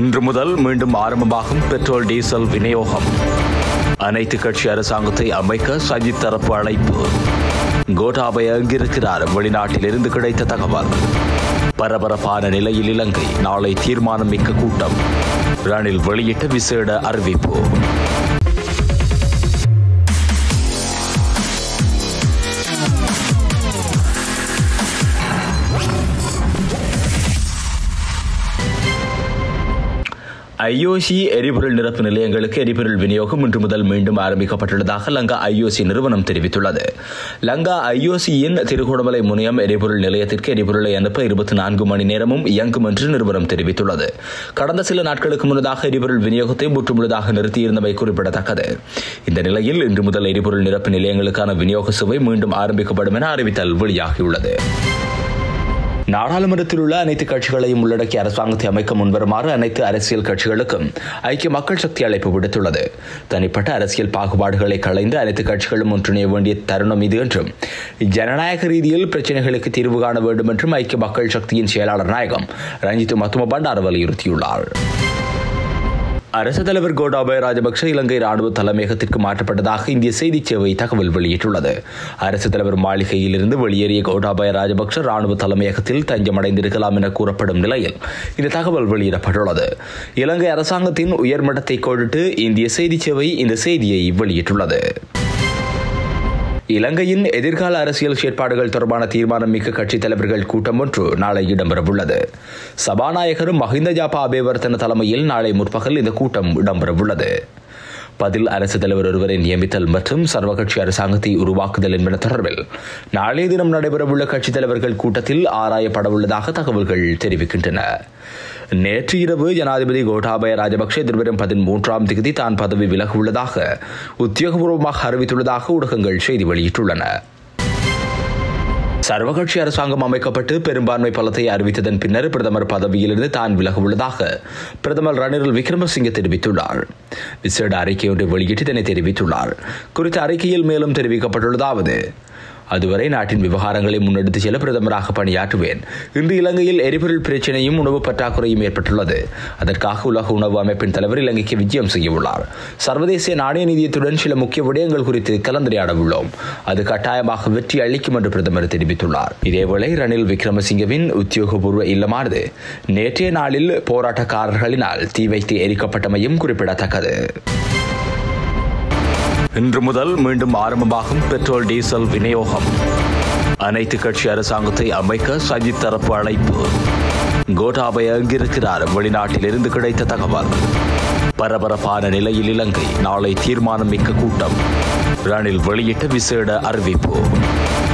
இன்று முதல் மீண்டும் ஆரம்பமாகும் பெட்ரோல் டீசல் விநியோகம். அனைத்து கட்சி அரசாங்கத்தை அமைக்க சஜித் தரப்பு அழைப்பு. கோட்டாபய எங்கிருக்கிறார்? வெளிநாட்டிலிருந்து கிடைத்த தகவல். பரபரப்பான நிலையில் இலங்கை. நாளை தீர்மானம் மிக்க கூட்டம். ரணில் வெளியிட்ட விசேட அறிவிப்பு. IOC எரிபொருள் நிரப்பு நிலையங்களுக்கு எரிபொருள் விநியோகம் இன்று முதல் மீண்டும் ஆரம்பிக்கப்பட்டுள்ளதாக லங்கா IOC நிறுவனம் தெரிவித்துள்ளது. லங்கா IOCயின் திருகோணமலை முனையம் எரிபொருள் நிலையத்திற்கு எரிபொருளை அனுப்ப 24 மணி நேரமும் இயங்கும் என்று நிறுவனம் தெரிவித்துள்ளது. கடந்த சில நாட்களுக்கு முன்னதாக எரிபொருள் விநியோகத்தை முற்றுமுழுதாக நிறுத்தியிருந்தமை குறிப்பிடத்தக்கது. இந்த நிலையில் இன்று முதல் எரிபொருள் நிரப்பு நிலையங்களுக்கான விநியோக சேவை மீண்டும் ஆரம்பிக்கப்படும் என அறிவித்தல் வெளியாகியுள்ளது. நாடாளுமன்றத்தில் உள்ள அனைத்து கட்சிகளையும் உள்ளடக்கிய அரசாங்கத்தை அமைக்க முன்வருமாறு அனைத்து அரசியல் கட்சிகளுக்கும் ஐக்கிய மக்கள் சக்தி அழைப்பு விடுத்துள்ளது. தனிப்பட்ட அரசியல் பாகுபாடுகளை களைந்து அனைத்து கட்சிகளும் ஒன்றிணைய வேண்டிய தருணம் இது என்றும், ஜனநாயக ரீதியில் பிரச்சினைகளுக்கு தீர்வு காண வேண்டும் என்றும் ஐக்கிய மக்கள் சக்தியின் செயலாளர் நாயகம் ரஞ்சித் மத்துமபண்டார் வலியுறுத்தியுள்ளார். அரசு தலைவர் கோட்டாபய ராஜபக்ஷ இலங்கை ராணுவ தலைமையகத்திற்கு மாற்றப்பட்டதாக இந்திய செய்தி சேவை தகவல் வெளியிட்டுள்ளது. அரசு தலைவர் மாளிகையிலிருந்து வெளியேறிய கோட்டாபய ராஜபக்ஷ ராணுவ தலைமையகத்தில் தஞ்சமடைந்திருக்கலாம் என கூறப்படும் நிலையில் இந்த தகவல் வெளியிடப்பட்டுள்ளது. இலங்கை அரசாங்கத்தின் உயர்மட்டத்தை கோடிட்டு இந்திய செய்தி சேவை இந்த செய்தியை வெளியிட்டுள்ளது. இலங்கையின் எதிர்கால அரசியல் செயற்பாடுகள் தொடர்பான தீர்மானம் மிக்க கட்சித் தலைவர்கள் கூட்டம் ஒன்று நாளை இடம்பெறவுள்ளது. சபாநாயகர் மஹிந்த ஜாபா அபேவர்த்தன தலைமையில் நாளை முற்பகல் இந்த கூட்டம் இடம்பெறவுள்ளது. பதில் அரசு தலைவர் ஒருவரை நியமித்தல் மற்றும் சர்வகட்சி அரசாங்கத்தை உருவாக்குதல் என்பன தொடர்பில் நாளைய தினம் நடைபெறவுள்ள கட்சித் தலைவர்கள் கூட்டத்தில் ஆராயப்படவுள்ளதாக தகவல்கள் தெரிவிக்கின்றன. நேற்று இரவு ஜனாதிபதி கோட்டாபய ராஜபக்ஷ எதிர்வரும் 13ஆம் தேதி தான் பதவி விலக உள்ளதாக உத்தியோகபூர்வமாக அறிவித்துள்ளதாக ஊடகங்கள் செய்தி வெளியிட்டுள்ளன. சர்வகட்சி அரசாங்கம் அமைக்கப்பட்டு பெரும்பான்மை பலத்தை அறிவித்ததன் பின்னர் பிரதமர் பதவியிலிருந்து தான் விலக உள்ளதாக பிரதமர் ரணில் விக்ரமசிங்கே தெரிவித்துள்ளார். விசேட அறிக்கை ஒன்றை வெளியிட்டு இதனை தெரிவித்துள்ளார். குறித்த அறிக்கையில் மேலும் தெரிவிக்கப்பட்டுள்ளதாவது: அதுவரை நாட்டின் விவகாரங்களை முன்னெடுத்துச் செல்ல பிரதமராக பணியாற்றுவேன். இன்று இலங்கையில் எரிபொருள் பிரச்சினையும் உணவு பற்றாக்குறையும் ஏற்பட்டுள்ளது. அதற்காக உலக உணவு அமைப்பின் தலைவர் இலங்கைக்கு விஜயம் செய்ய உள்ளார். சர்வதேச நாணய நிதியத்துடன் சில முக்கிய விடயங்கள் குறித்து கலந்துரையாட உள்ளோம். அது கட்டாயமாக வெற்றி அளிக்கும் என்று பிரதமர் தெரிவித்துள்ளார். இதேவேளை ரணில் விக்ரமசிங்கவின் உத்தியோகபூர்வ இல்லமானது நேற்றைய நாளில் போராட்டக்காரர்களினால் தீ வைத்து எரிக்கப்பட்டமையும் குறிப்பிடத்தக்கது. இன்று முதல் மீண்டும் ஆரம்பமாகும் பெட்ரோல் டீசல் விநியோகம். அனைத்து கட்சி அரசாங்கத்தை அமைக்க சஜித் தரப்பு அழைப்பு. கோட்டாபய எங்கிருக்கிறார்? வெளிநாட்டிலிருந்து கிடைத்த தகவல். பரபரப்பான நிலையில் இலங்கை. நாளை தீர்மானம் மிக்க கூட்டம். ரணில் வெளியிட்ட விசேட அறிவிப்பு.